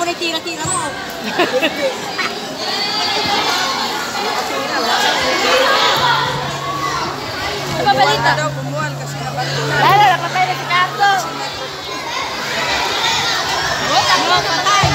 na tira-tira mo. Napabalita. Lala, napapay na si Kato. Ano, patay.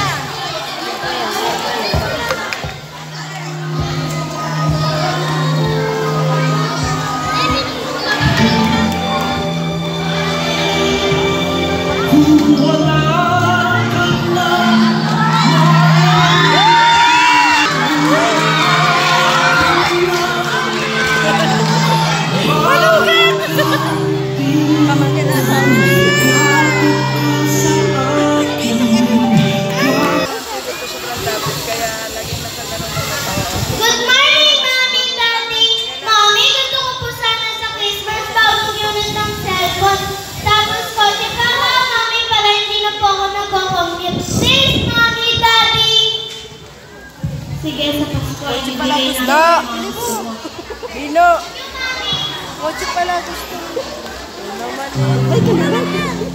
Sige, sa Pasko ay bibigay namin. Bino! Kotse pala gusto. Ay, kanalan.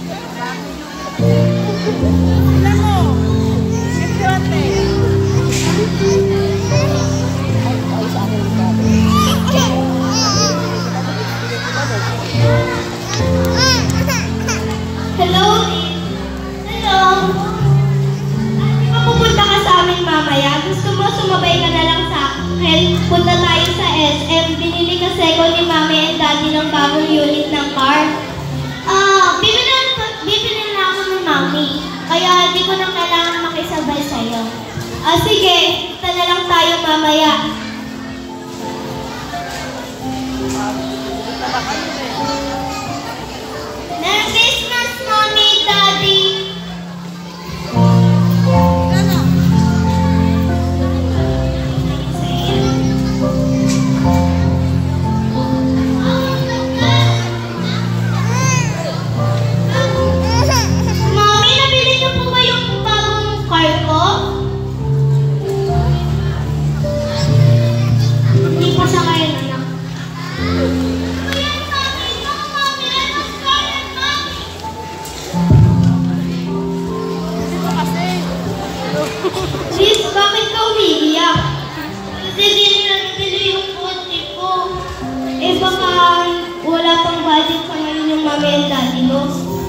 Ilan mo? Siyempre ate. Ay, sa akin Hello? Hello? Pupunta ka sa amin mamaya. Gusto mo sumabay ka na lang sa akin? Punta tayo sa SM. Binili kasi ko ni Mami and Daddy ng bagong unit ng car. Bibili na ako ng Mami. Kaya di ko na kailangan makisabay sa'yo. Sige, punta na lang tayo mamaya. Merry Christmas, Mommy, Daddy! Mommy, nabili niyo po ba yung bagong car ko? Hindi pa siya ngayon, anak. Sis, bakit ka umiiyak? Kasi di nila nabili yung kotse ko. Baka wala pang budget sa ngayon yung Mami and Daddy mo.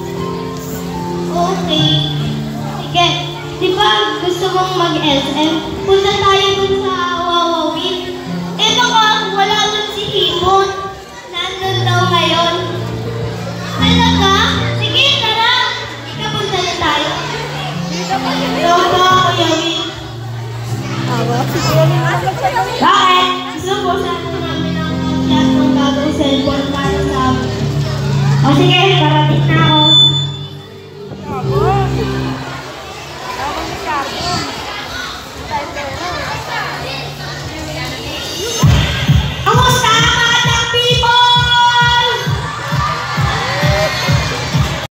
Okay. Sige, di ba gusto mong mag-SM? Punta tayo dun sa Wawawin. Baka